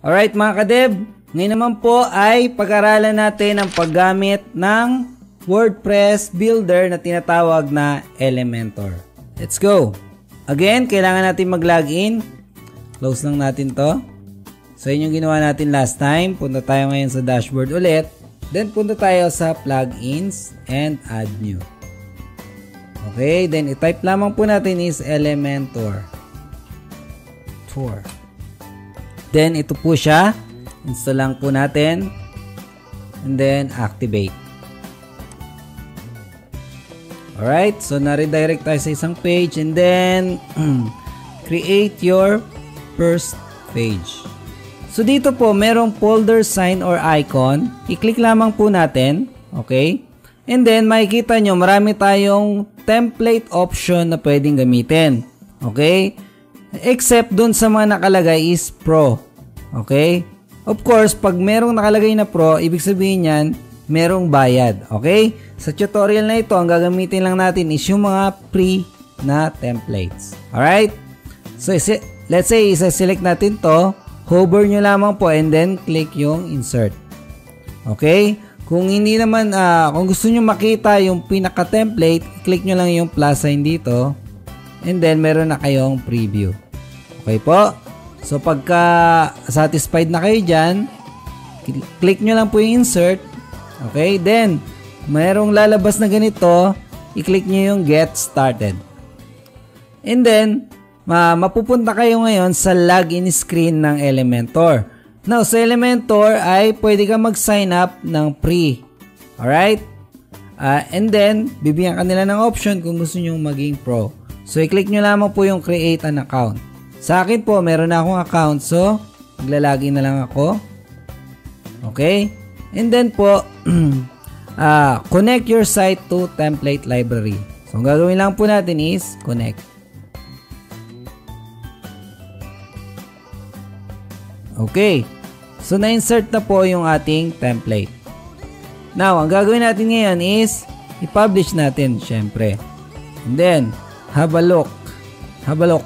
Alright mga kadeb, ngayon naman po ay pag-aralan natin ang paggamit ng WordPress builder na tinatawag na Elementor. Let's go! Again, kailangan natin mag-login. Close lang natin to. So yun yung ginawa natin last time. Punta tayo ngayon sa dashboard ulit. Then punta tayo sa plugins and add new. Okay, then i-type lamang po natin is Elementor. Then ito po siya. Install lang po natin. And then activate. Alright, so na-redirect tayo sa isang page and then create your first page. So dito po merong folder sign or icon. I-click lamang po natin. Okay? And then makikita nyo marami tayong template option na pwedeng gamitin. Okay? Except dun sa mga nakalagay is Pro. Okay? Of course, pag merong nakalagay na Pro, ibig sabihin yan, merong bayad. Okay? Sa tutorial na ito, ang gagamitin lang natin is yung mga free na templates. Alright? So, let's say, isa-select natin to. Hover nyo lamang po and then click yung insert. Okay? Kung hindi naman, kung gusto nyo makita yung pinaka-template, click nyo lang yung plus sign dito. And then, meron na kayong preview. Okay po? So, pagka satisfied na kayo dyan, click nyo lang po yung insert. Okay? Then, mayroong lalabas na ganito, i-click nyo yung get started. And then, mapupunta kayo ngayon sa login screen ng Elementor. Now, sa Elementor ay pwede ka mag-sign up ng free. Alright? And then, bibigyan ka nila ng option kung gusto nyo maging pro. So, i-click nyo lamang po yung create an account. Sa akin po, meron na akong account. So, maglalagin na lang ako. Okay? And then po, connect your site to template library. So, ang gagawin lang po natin is connect. Okay. So, na-insert na po yung ating template. Now, ang gagawin natin ngayon is i-publish natin, syempre. And then, have a look. Have a look.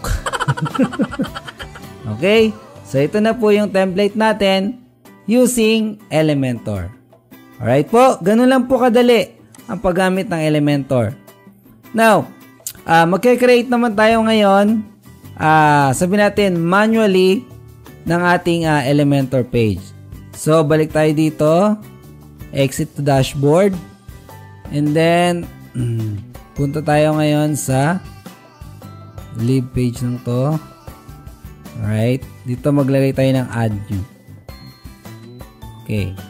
Okay. So, ito na po yung template natin using Elementor. Alright po. Ganun lang po kadali ang paggamit ng Elementor. Now, magkikreate naman tayo ngayon. Sabihin natin manually ng ating Elementor page. So, balik tayo dito. Exit to dashboard. And then, punta tayo ngayon sa leave page ng to. Alright. Dito maglagay tayo ng add new. Okay.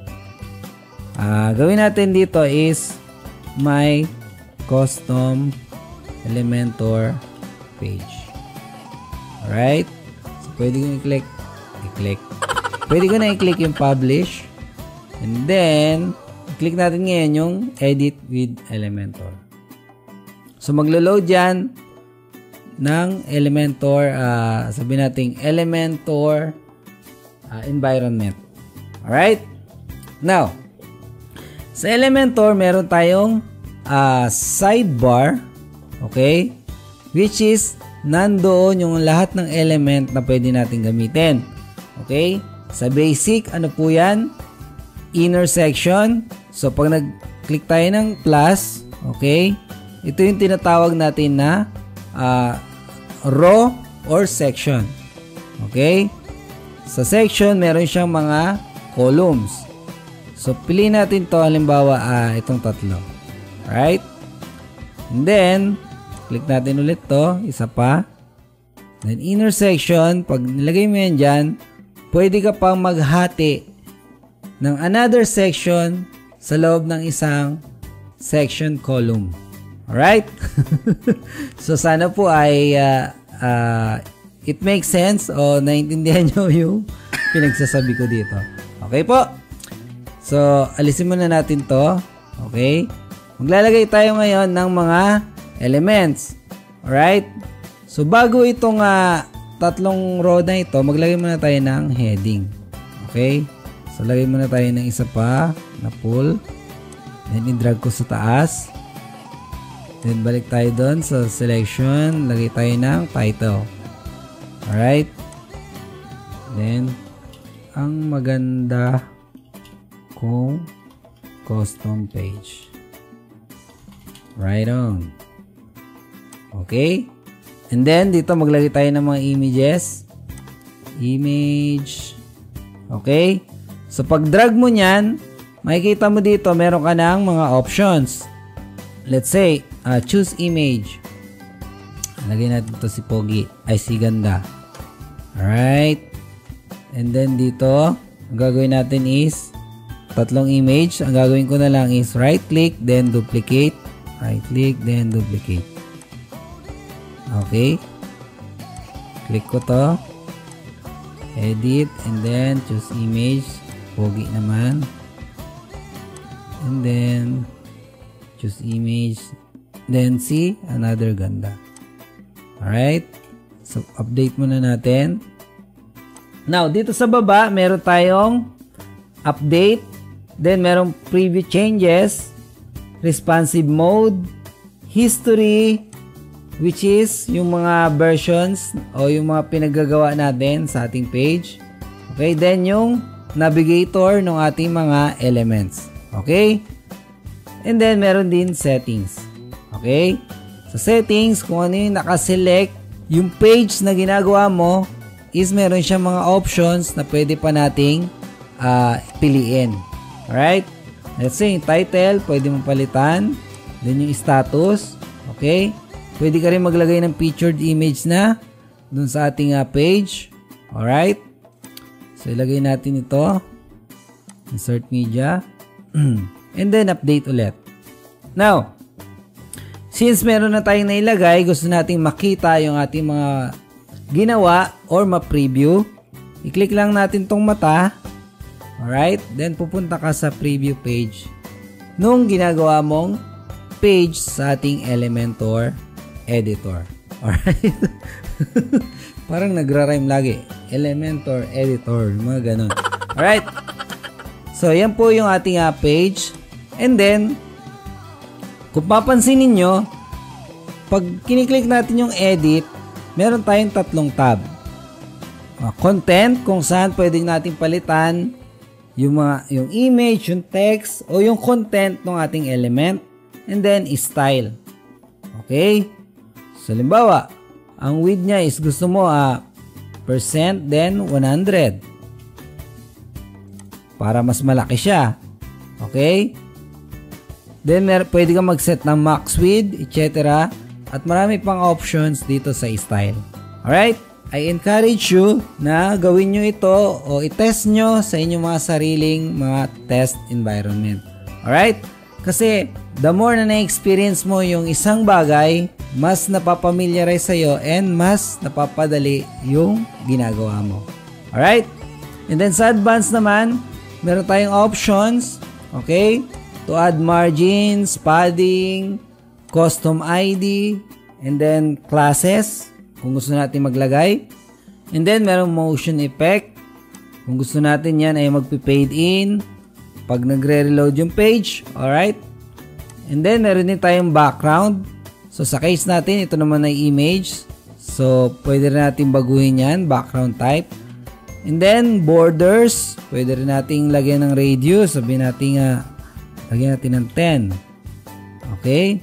Gawin natin dito is my custom Elementor page. Alright. Pwede ko i-click. Pwede ko na i-click yung publish. And then, i-click natin ngayon yung edit with Elementor. So, maglo-load yan ng Elementor, sabihin natin Elementor environment. Alright? Now, sa Elementor, meron tayong sidebar. Okay? Which is nandoon yung lahat ng element na pwede natin gamitin. Okay? Sa basic, ano po yan? Inner section. So, pag nag-click tayo ng plus, okay? Ito yung tinatawag natin na row or section. Okay? Sa section, meron siyang mga columns. So, piliin natin to halimbawa, itong tatlo. Alright? And then, click natin ulit to. Isa pa. Then, inner section. Pag nilagay mo yan dyan, pwede ka pang maghati ng another section sa loob ng isang section column. Alright? So, sana po ay it makes sense o naintindihan nyo yung pinagsasabi ko dito. Okay po? So, alisin muna natin to. Okay? Maglalagay tayo ngayon ng mga elements. Alright? So, bago itong tatlong row na ito, maglagay muna tayo ng heading. Okay? So, lagay muna tayo ng isa pa na pull. Then, i-drag ko sa taas. Then, balik tayo doon sa selection. Lagay tayo ng title. Alright? Then, ang maganda kong custom page. Right on. Okay? And then, dito maglagay tayo ng mga images. Image. Okay? So, pag drag mo nyan, makikita mo dito, meron ka ng mga options. Let's say, choose image. Lagay natin ito si Pogi. Ay, si Ganda. Alright. And then dito, ang gagawin natin is tatlong image. Ang gagawin ko na lang is right click, then duplicate. Right click, then duplicate. Okay. Click ko to. Edit, and then choose image. Pogi naman. And then choose image. Then see another Ganda. Alright. So, update muna natin. Now, dito sa baba, meron tayong update. Then, merong preview changes. Responsive mode. History. Which is yung mga versions o yung mga pinaggagawa natin sa ating page. Okay. Then, yung navigator ng ating mga elements. Okay. And then, meron din settings. Okay. Sa settings, kung ano yung nakaselect, yung page na ginagawa mo, is meron siyang mga options na pwede pa nating piliin. Alright? Let's say, yung title, pwede mong palitan. Then yung status. Okay? Pwede ka rin maglagay ng featured image na dun sa ating page. Alright? So, ilagay natin ito. Insert media. And then, update ulit. Now, since meron na tayong nailagay, gusto nating makita yung ating mga ginawa or ma-preview. I-click lang natin tong mata. Alright? Then, pupunta ka sa preview page nung ginagawa mong page sa ating Elementor editor. Alright? Parang nagra-rhyme lagi. Elementor editor. Mga ganun. Alright? So, yan po yung ating page. And then, kung papansin ninyo, pag kiniklik natin yung edit, meron tayong tatlong tab. Content, kung saan pwede natin palitan yung image, yung text, o yung content ng ating element. And then, style. Okay? So, halimbawa, ang width niya is gusto mo percent, then 100. Para mas malaki siya. Okay? Then, pwede kang mag-set ng max width, etc. At marami pang options dito sa style. Alright? I encourage you na gawin nyo ito o i-test nyo sa inyong mga sariling mga test environment. Alright? Kasi the more na na-experience mo yung isang bagay, mas napapamiliarize sa'yo and mas napapadali yung ginagawa mo. Alright? And then sa advanced naman, meron tayong options. Okay? To add margins, padding, custom ID, and then classes, kung gusto natin maglagay. And then, merong motion effect. Kung gusto natin yan ay magpi-fade in pag nagre-reload yung page. Alright? And then, meron din tayong background. So, sa case natin, ito naman ay image. So, pwede rin natin baguhin yan, background type. And then, borders. Pwede rin natin lagyan ng radius. Sabihin natin lagyan natin ng 10. Okay?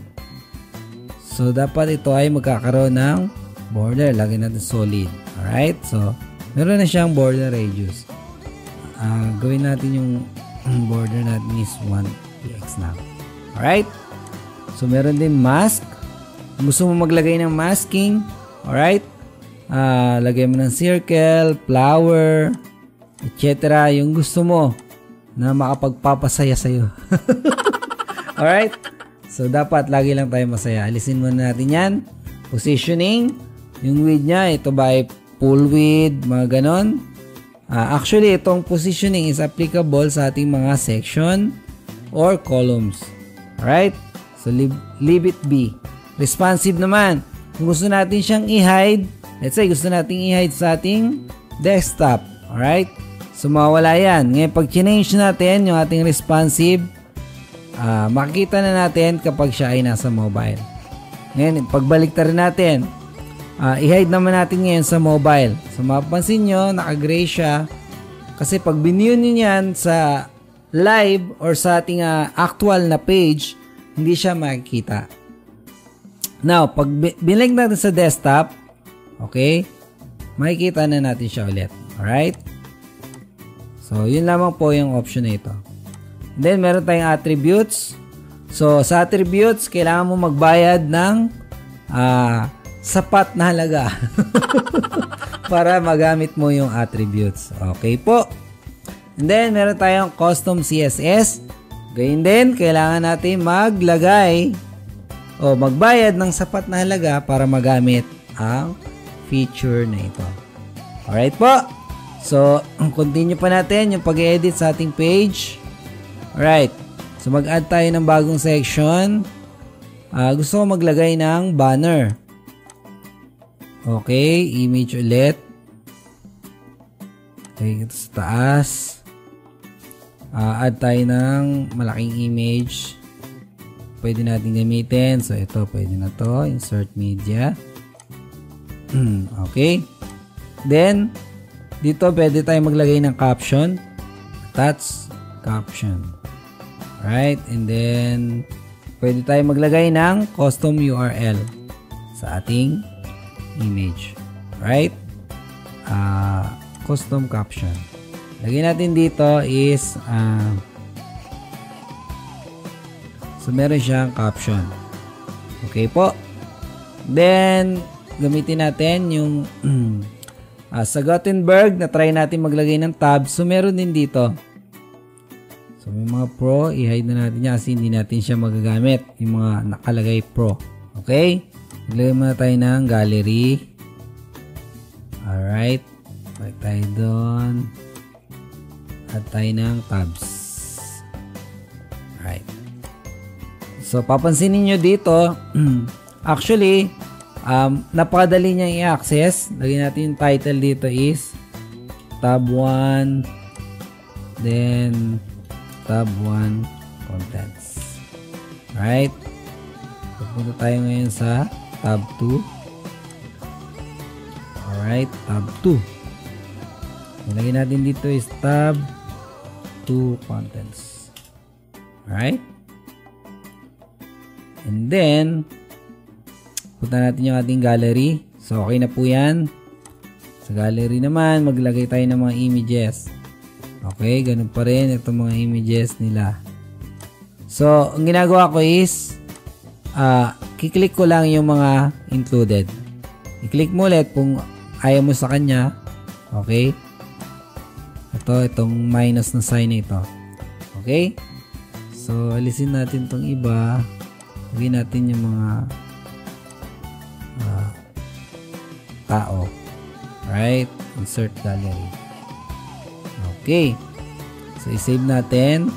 So, dapat ito ay magkakaroon ng border. Lagyan natin solid. Alright? So, meron na siyang border radius. Gawin natin yung border natin is 1px na. Alright? So, meron din mask. Kung gusto mo maglagay ng masking. Alright? Lagay mo ng circle, flower, etc. Yung gusto mo na makapagpapasaya sa'yo. Alright? So, dapat lagi lang tayo masaya. Alisin muna natin yan. Positioning. Yung width niya, ito ba ay full width, mga ganon. Actually, itong positioning is applicable sa ating mga section or columns. Alright? So, leave it be. Responsive naman. Kung gusto natin siyang i-hide, let's say, gusto natin i-hide sa ating desktop. Alright? So, mawala yan. Ngayon, pag change natin yung ating responsive, makikita na natin kapag siya ay nasa mobile. Ngayon, pagbalik rin natin, i-hide naman natin ngayon sa mobile. So, mapapansin nyo, naka-gray siya Kasi pag binview nyo yan sa live or sa ating actual na page, hindi siya makikita. Now, pag binlink natin sa desktop, okay, makikita na natin siya ulit. Alright? So, yun lamang po yung option na ito. And then, meron tayong attributes. So, sa attributes, kailangan mo magbayad ng sapat na halaga para magamit mo yung attributes. Okay po. And then, meron tayong custom CSS. Gayun din, kailangan natin maglagay o magbayad ng sapat na halaga para magamit ang feature na ito. Alright po. So, continue pa natin yung pag-edit sa ating page. Alright. So, mag-add tayo ng bagong section. Gusto ko maglagay ng banner. Okay, image ulit. Okay, ito sa taas. Add tayo ng malaking image. Pwede natin gamitin. So, ito, pwede na to. Insert media. Okay. Then, dito pwede tayo maglagay ng caption. Attach caption. Right? And then, pwede tayo maglagay ng custom URL sa ating image. Right? Custom caption. Lagyan natin dito is so meron siyang caption. Okay po. Then gamitin natin yung sa Gutenberg na try natin maglagay ng tab. So meron din dito. So may mga pro, i-hide na natin yan kasi hindi natin siya magagamit. Yung mga nakalagay pro. Okay? Maglagay muna tayo ng gallery. Alright. Balik tayo doon. Add tayo ng tabs. Alright. So, papansinin nyo dito, actually, napakadali niya i-access. Lagyan natin yung title dito is tab 1, then tab 1 contents. Alright. Pupunta tayo ngayon sa tab 2. Alright, tab 2. Lagyan natin dito is tab 2 contents. Alright. And then, punta natin yung ating gallery. So, okay na po yan. Sa gallery naman, maglagay tayo ng mga images. Okay, ganun pa rin itong mga images nila. So, ang ginagawa ko is, kiklik ko lang yung mga included. I-click mo ulit kung ayaw mo sa kanya. Okay. Itong minus na sign na ito. Okay. So, alisin natin itong iba. Lagyan natin yung mga tao. Right? Insert gallery. Okay. So, i-save natin.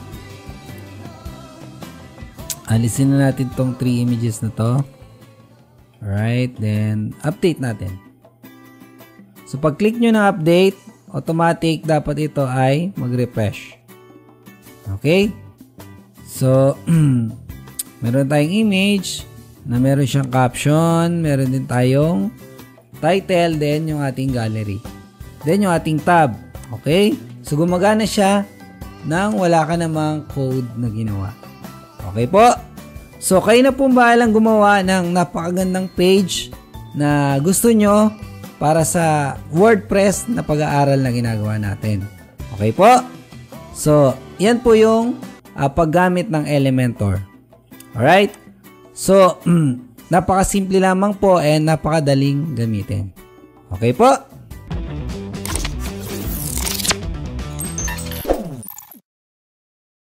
Alisin na natin itong 3 images na to. Alright. Then, update natin. So, pag click nyo ng update, automatic dapat ito ay mag-refresh. Okay? So, meron tayong image na meron siyang caption, meron din tayong title, then yung ating gallery. Then yung ating tab. Okay? So, gumagana siya nang wala ka namang code na ginawa. Okay po? So, kayo na pong bahalang gumawa ng napakagandang page na gusto nyo para sa WordPress na pag-aaral na ginagawa natin. Okay po? So, yan po yung paggamit ng Elementor. Alright? So, napakasimple lamang po and napakadaling gamitin. Okay po?